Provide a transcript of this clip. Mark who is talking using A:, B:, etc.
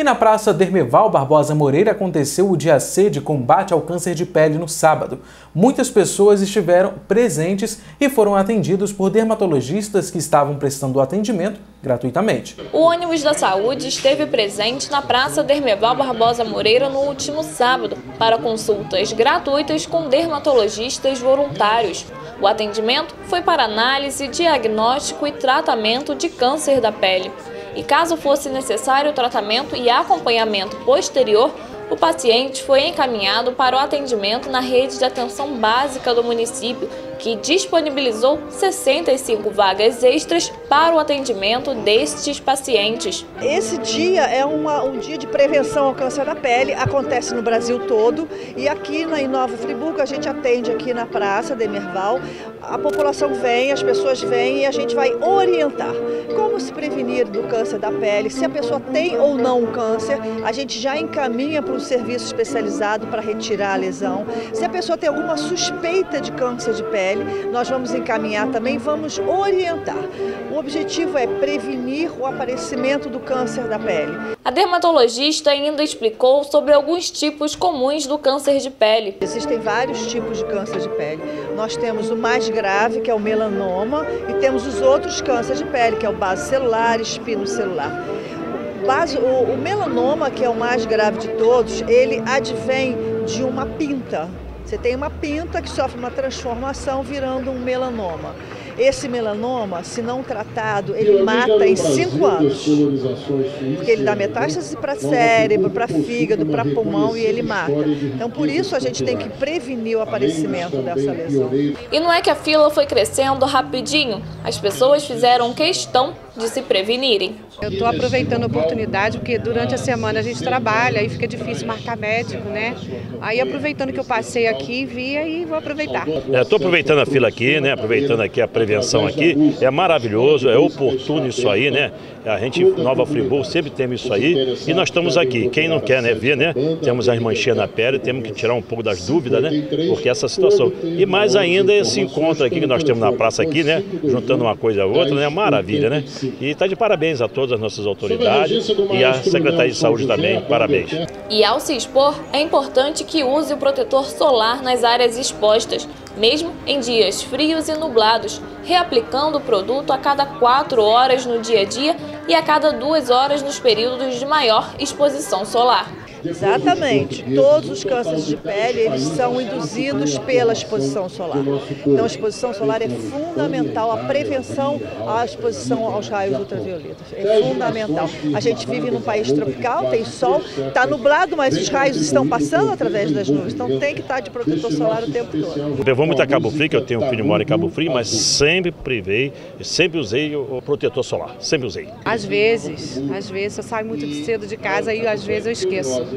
A: E na Praça Dermeval Barbosa Moreira aconteceu o Dia C de combate ao câncer de pele no sábado. Muitas pessoas estiveram presentes e foram atendidos por dermatologistas que estavam prestando atendimento gratuitamente.
B: O ônibus da saúde esteve presente na Praça Dermeval Barbosa Moreira no último sábado para consultas gratuitas com dermatologistas voluntários. O atendimento foi para análise, diagnóstico e tratamento de câncer da pele. E caso fosse necessário tratamento e acompanhamento posterior, o paciente foi encaminhado para o atendimento na rede de atenção básica do município, que disponibilizou 65 vagas extras para o atendimento destes pacientes.
C: Esse dia é um dia de prevenção ao câncer da pele, acontece no Brasil todo e aqui em Nova Friburgo a gente atende aqui na Praça Dermeval. A população vem, as pessoas vêm e a gente vai orientar como se prevenir do câncer da pele, se a pessoa tem ou não câncer, a gente já encaminha para um serviço especializado para retirar a lesão. Se a pessoa tem alguma suspeita de câncer de pele, nós vamos encaminhar também, vamos orientar. O objetivo é prevenir o aparecimento do câncer da pele.
B: A dermatologista ainda explicou sobre alguns tipos comuns do câncer de pele.
C: Existem vários tipos de câncer de pele. Nós temos o mais grave, que é o melanoma, e temos os outros cânceres de pele, que é o basocelular e espinocelular. O melanoma, que é o mais grave de todos, ele advém de uma pinta. Você tem uma pinta que sofre uma transformação virando um melanoma. Esse melanoma, se não tratado, ele mata em 5 anos. Porque ele dá metástase para cérebro, para fígado, para pulmão e ele mata. Então, por isso, a gente tem que prevenir o aparecimento dessa lesão.
B: E não é que a fila foi crescendo rapidinho. As pessoas fizeram questão de se prevenirem.
D: Eu estou aproveitando a oportunidade, porque durante a semana a gente trabalha e fica difícil marcar médico, né? Aí aproveitando que eu passei aqui, vi e vou aproveitar.
E: Estou aproveitando a fila aqui, né? Aproveitando aqui a prevenção aqui. É maravilhoso, é oportuno isso aí, né? A gente, Nova Friburgo, sempre tem isso aí e nós estamos aqui. Quem não quer, né, ver, né? Temos as manchinhas na pele, temos que tirar um pouco das dúvidas, né? Porque essa situação. E mais ainda esse encontro aqui que nós temos na praça aqui, né? Juntando uma coisa a outra, né? Maravilha, né? E está de parabéns a todas as nossas autoridades e a Secretaria de Saúde também, parabéns.
B: E ao se expor, é importante que use o protetor solar nas áreas expostas, mesmo em dias frios e nublados, reaplicando o produto a cada 4 horas no dia a dia e a cada 2 horas nos períodos de maior exposição solar.
C: Exatamente. Todos os cânceres de pele, eles são induzidos pela exposição solar. Então, a exposição solar é fundamental, a prevenção à exposição aos raios ultravioletas. É fundamental. A gente vive num país tropical, tem sol, está nublado, mas os raios estão passando através das nuvens. Então, tem que estar de protetor solar o tempo todo.
E: Eu vou muito a Cabo Frio, que eu tenho um filho que mora em Cabo Frio, mas sempre sempre usei o protetor solar. Sempre usei.
D: Às vezes eu saio muito cedo de casa e às vezes eu esqueço.